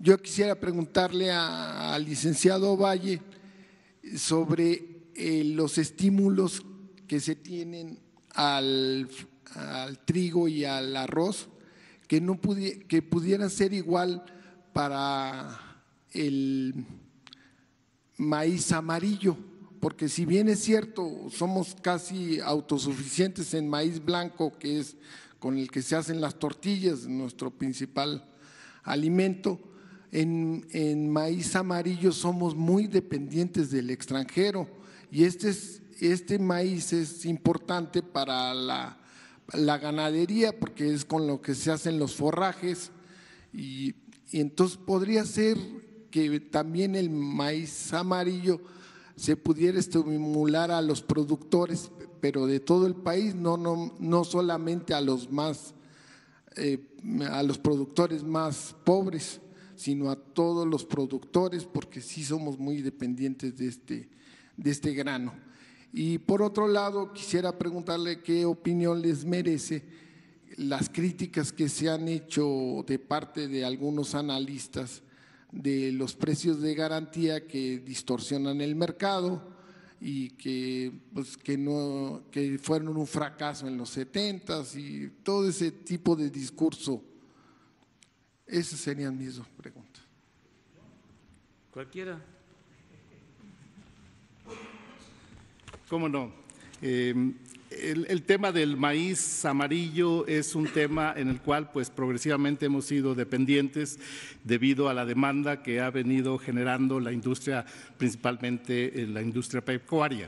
Yo quisiera preguntarle al licenciado Valle sobre los estímulos que se tienen al trigo y al arroz, que pudieran ser igual para el maíz amarillo, porque si bien es cierto, somos casi autosuficientes en maíz blanco, que es con el que se hacen las tortillas, nuestro principal alimento, en maíz amarillo somos muy dependientes del extranjero y este maíz es importante para la ganadería porque es con lo que se hacen los forrajes y entonces podría ser que también el maíz amarillo se pudiera estimular a los productores, pero de todo el país, no solamente a los productores más pobres, sino a todos los productores, porque sí somos muy dependientes de este grano. Y por otro lado, quisiera preguntarle qué opinión les merece las críticas que se han hecho de parte de algunos analistas de los precios de garantía que distorsionan el mercado y que fueron un fracaso en los 70s y todo ese tipo de discurso. Esas serían mis dos preguntas. Cualquiera. ¿Cómo no? El tema del maíz amarillo es un tema en el cual pues progresivamente hemos sido dependientes debido a la demanda que ha venido generando la industria, principalmente la industria pecuaria.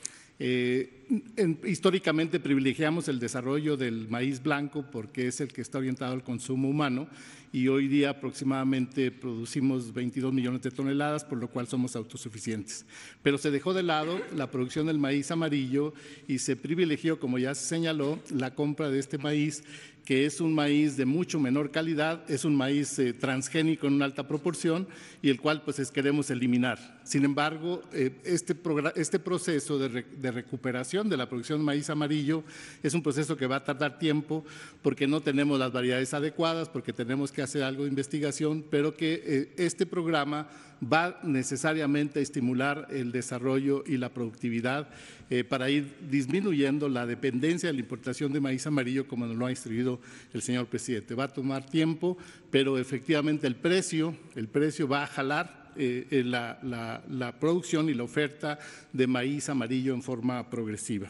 Históricamente privilegiamos el desarrollo del maíz blanco porque es el que está orientado al consumo humano y hoy día aproximadamente producimos 22 millones de toneladas, por lo cual somos autosuficientes. Pero se dejó de lado la producción del maíz amarillo y se privilegió, como ya se señaló, la compra de este maíz, que es un maíz de mucho menor calidad, es un maíz transgénico en una alta proporción y el cual pues queremos eliminar. Sin embargo, este proceso de recuperación de la producción de maíz amarillo es un proceso que va a tardar tiempo porque no tenemos las variedades adecuadas, porque tenemos que hacer algo de investigación, pero que este programa va necesariamente a estimular el desarrollo y la productividad para ir disminuyendo la dependencia de la importación de maíz amarillo, como nos lo ha instruido el señor presidente. Va a tomar tiempo, pero efectivamente el precio va a jalar la producción y la oferta de maíz amarillo en forma progresiva.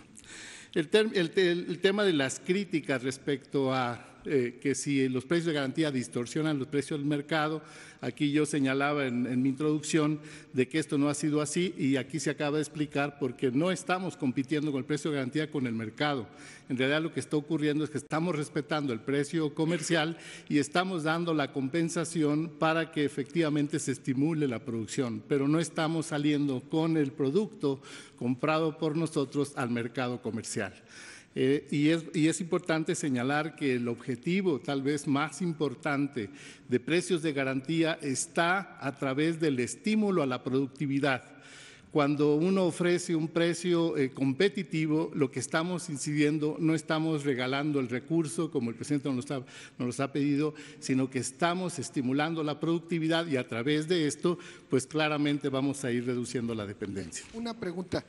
El tema de las críticas respecto a que si los precios de garantía distorsionan los precios del mercado, aquí yo señalaba en mi introducción de que esto no ha sido así y aquí se acaba de explicar porque no estamos compitiendo con el precio de garantía con el mercado. En realidad lo que está ocurriendo es que estamos respetando el precio comercial y estamos dando la compensación para que efectivamente se estimule la producción, pero no estamos saliendo con el producto comprado por nosotros al mercado comercial. Y es importante señalar que el objetivo tal vez más importante de precios de garantía está a través del estímulo a la productividad. Cuando uno ofrece un precio competitivo, lo que estamos incidiendo, no estamos regalando el recurso como el presidente nos los ha pedido, sino que estamos estimulando la productividad y a través de esto, pues claramente vamos a ir reduciendo la dependencia. Una pregunta,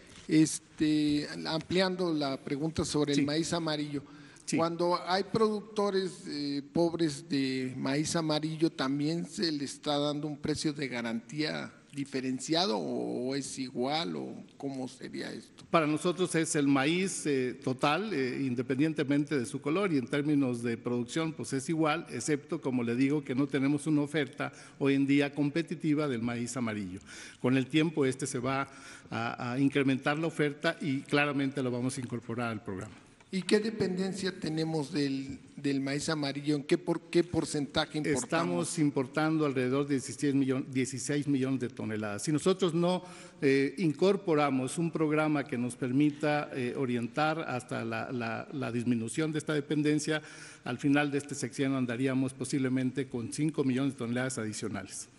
ampliando la pregunta sobre el maíz amarillo. Sí. Cuando hay productores pobres de maíz amarillo, ¿también se le está dando un precio de garantía diferenciado o es igual o cómo sería esto? Para nosotros es el maíz total, independientemente de su color y en términos de producción pues es igual, excepto como le digo que no tenemos una oferta hoy en día competitiva del maíz amarillo. Con el tiempo se va a incrementar la oferta y claramente lo vamos a incorporar al programa. ¿Y qué dependencia tenemos del maíz amarillo? ¿En qué porcentaje importamos? Estamos importando alrededor de 16 millones de toneladas. Si nosotros no incorporamos un programa que nos permita orientar hasta la disminución de esta dependencia, al final de este sexenio andaríamos posiblemente con 5 millones de toneladas adicionales.